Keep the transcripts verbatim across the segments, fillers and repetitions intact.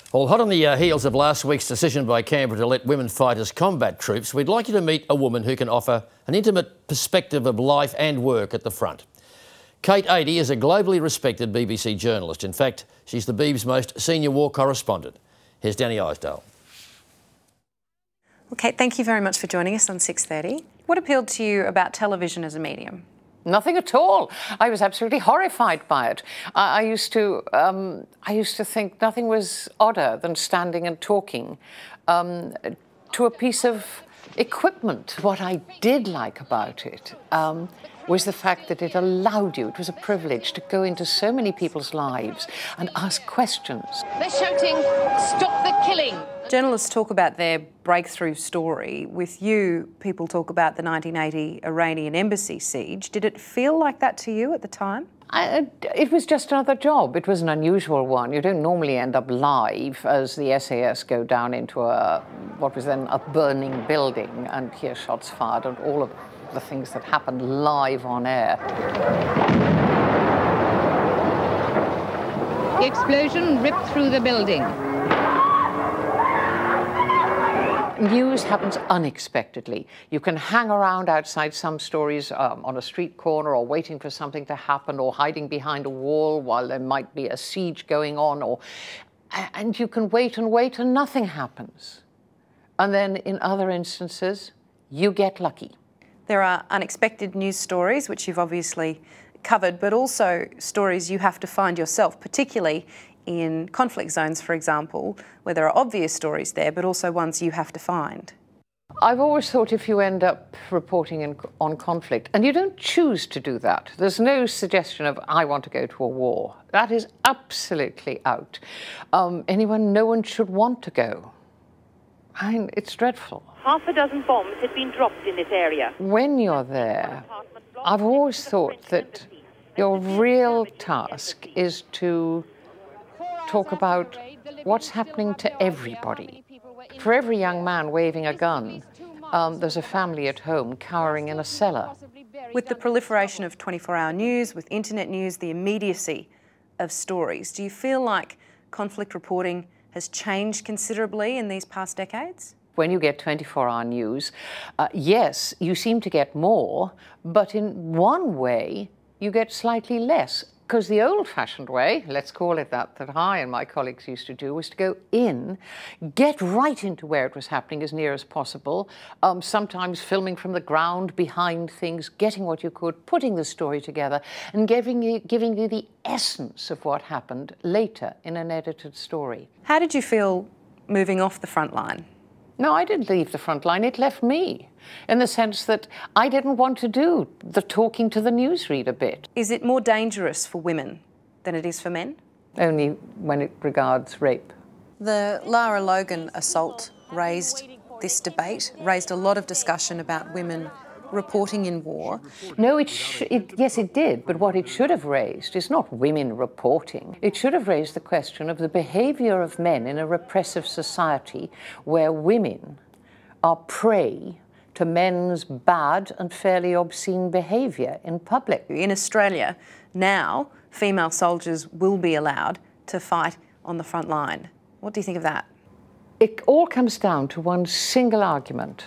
Well, hot on the uh, heels of last week's decision by Canberra to let women fight as combat troops, we'd like you to meet a woman who can offer an intimate perspective of life and work at the front. Kate Adie is a globally respected B B C journalist. In fact, she's the Beeb's most senior war correspondent. Here's Danny Isdale. Well, Kate, thank you very much for joining us on six thirty. What appealed to you about television as a medium? Nothing at all. I was absolutely horrified by it. I, I used to, um, I used to think nothing was odder than standing and talking um, to a piece of equipment. What I did like about it um, was the fact that it allowed you, it was a privilege to go into so many people's lives and ask questions. They're shouting, "Stop the killing!" Journalists talk about their breakthrough story. With you, people talk about the nineteen eighty Iranian embassy siege. Did it feel like that to you at the time? I, it was just another job. It was an unusual one. You don't normally end up live as the S A S go down into a, what was then a burning building and hear shots fired and all of the things that happened live on air. The explosion ripped through the building. News happens unexpectedly. You can hang around outside some stories um, on a street corner or waiting for something to happen or hiding behind a wall while there might be a siege going on, or, and you can wait and wait and nothing happens. And then in other instances, you get lucky. There are unexpected news stories, which you've obviously covered, but also stories you have to find yourself, particularly in conflict zones, for example, where there are obvious stories there, but also ones you have to find. I've always thought if you end up reporting in, on conflict, and you don't choose to do that, there's no suggestion of, I want to go to a war. That is absolutely out. Um, anyone, no one should want to go. I mean, it's dreadful. Half a dozen bombs had been dropped in this area. When you're there, I've always thought that your real task is to talk about what's happening to everybody. For every young man waving a gun, um, there's a family at home cowering in a cellar. With the proliferation of twenty-four hour news, with internet news, the immediacy of stories, do you feel like conflict reporting has changed considerably in these past decades? When you get twenty-four hour news, uh, yes, you seem to get more, but in one way, you get slightly less. Because the old-fashioned way, let's call it that, that I and my colleagues used to do, was to go in, get right into where it was happening as near as possible, um, sometimes filming from the ground, behind things, getting what you could, putting the story together, and giving you, giving you the essence of what happened later in an edited story. How did you feel moving off the front line? No, I didn't leave the front line. It left me, in the sense that I didn't want to do the talking to the newsreader bit. Is it more dangerous for women than it is for men? Only when it regards rape. The Lara Logan assault raised this debate, raised a lot of discussion about women reporting in war. No, it, sh it yes, it did, but what it should have raised is not women reporting. It should have raised the question of the behaviour of men in a repressive society where women are prey to men's bad and fairly obscene behaviour in public. In Australia, now, female soldiers will be allowed to fight on the front line. What do you think of that? It all comes down to one single argument.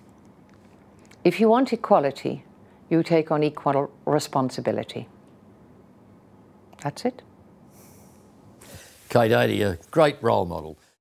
If you want equality, you take on equal responsibility. That's it. Kate Adie, a great role model.